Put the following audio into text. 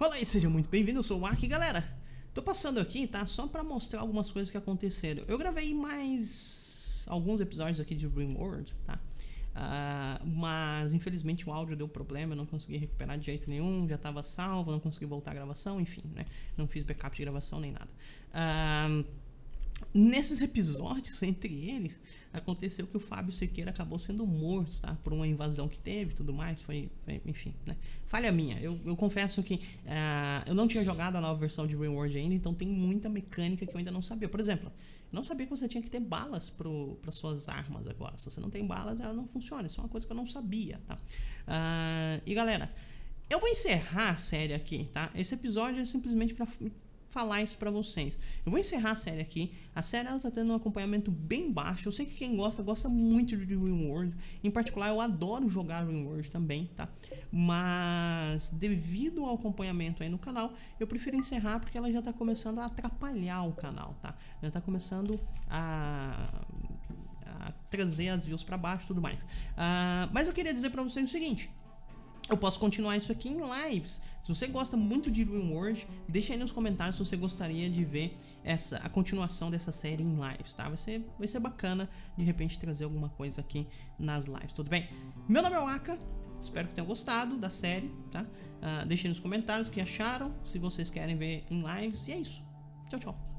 Olá e seja muito bem-vindo, eu sou o Aki, galera. Tô passando aqui, tá? Só pra mostrar algumas coisas que aconteceram. Eu gravei mais alguns episódios aqui de RimWorld, tá? Mas infelizmente o áudio deu problema, eu não consegui recuperar de jeito nenhum, já tava salvo, não consegui voltar a gravação, enfim, né? Não fiz backup de gravação nem nada. Nesses episódios, entre eles, aconteceu que o Fábio Sequeira acabou sendo morto, tá? Por uma invasão que teve e tudo mais, foi enfim, né? Falha minha, eu confesso que eu não tinha jogado a nova versão de RimWorld ainda, então tem muita mecânica que eu ainda não sabia. Por exemplo, eu não sabia que você tinha que ter balas para suas armas agora. Se você não tem balas, ela não funciona, isso é uma coisa que eu não sabia, tá? E galera, eu vou encerrar a série aqui, tá? Esse episódio é simplesmente para falar isso pra vocês. Eu vou encerrar a série aqui. A série ela tá tendo um acompanhamento bem baixo. Eu sei que quem gosta muito de RimWorld. Em particular, eu adoro jogar RimWorld também, tá? Mas devido ao acompanhamento aí no canal, eu prefiro encerrar porque ela já tá começando a atrapalhar o canal, tá? Já tá começando a trazer as views pra baixo e tudo mais. Mas eu queria dizer pra vocês o seguinte: eu posso continuar isso aqui em lives. Se você gosta muito de RimWorld, deixa aí nos comentários se você gostaria de ver a continuação dessa série em lives, tá? Vai ser bacana de repente trazer alguma coisa aqui nas lives, tudo bem? Meu nome é Waka, espero que tenham gostado da série, tá? Deixem nos comentários o que acharam, se vocês querem ver em lives, e é isso. Tchau, tchau.